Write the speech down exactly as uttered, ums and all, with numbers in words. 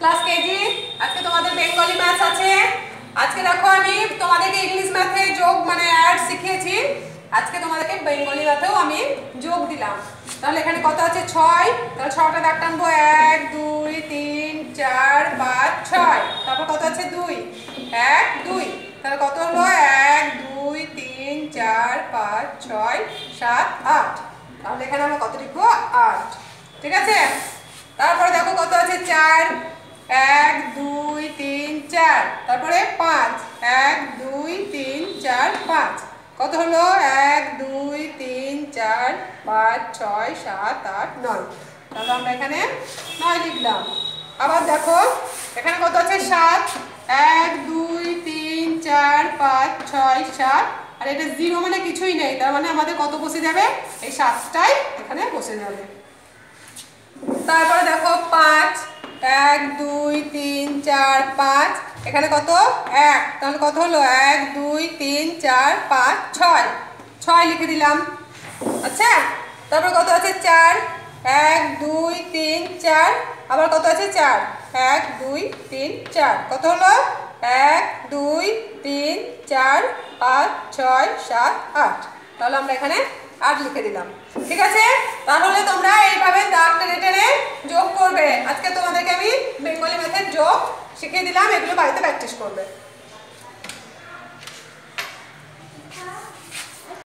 Class KG. আজকে তোমাদের Bengali maths আছে। আজকে দেখো আমি তোমাদেরকে ইংলিশ ম্যাথে যোগ মানে অ্যাড শিখিয়েছি, আজকে তোমাদেরকে বেঙ্গলি ম্যাথেও আমি যোগ দিলাম। তাহলে এখানে কত আছে? ছয়। তাহলে ছটা দাগ টানবো, এক দুই তিন চার পাঁচ ছয়। তারপর কত আছে? দুই, এক দুই। তাহলে কত হলো? এক দুই তিন চার পাঁচ ছয় সাত আট। তাহলে এখানে আমরা কত লিখবো? আট। ঠিক আছে। তারপরে দেখো কত আছে? চার, এক দুই তিন চার। তারপরে পাঁচ, এক দুই তিন চার পাঁচ। কত হলো? এক দুই তিন চার পাঁচ ছয় সাত আট নয়। তাহলে আমরা এখানে নয় লিখলাম। আবার দেখো এখানে কত আছে? সাত, এক দুই তিন চার পাঁচ ছয় সাত। আর এটা জিরো মানে কিছুই নেই, তার মানে আমাদের কত বসে যাবে? এই সাতটাই এখানে বসে যাবে। তারপরে দেখো পাঁচ, এক দুই তিন চার পাঁচ। এখানে কত? এক। তাহলে কত হলো? এক দুই তিন চার পাঁচ ছয়, ছয় লিখে দিলাম। আচ্ছা। তারপর কত আছে? চার, এক দুই তিন চার। আবার কত আছে? চার, এক দুই তিন চার। কত হলো? এক দুই তিন চার পাঁচ ছয় সাত আট। তাহলে আমরা এখানে আট লিখে দিলাম। ঠিক আছে। তাহলে তোমরা এইভাবে দাগ টেনে টেনে যোগ করবে। আজকে তোমাদেরকে আমি বেঙ্গলি ম্যাথের যোগ শিখিয়ে দিলাম, এগুলো বাড়িতে প্র্যাকটিস করবে।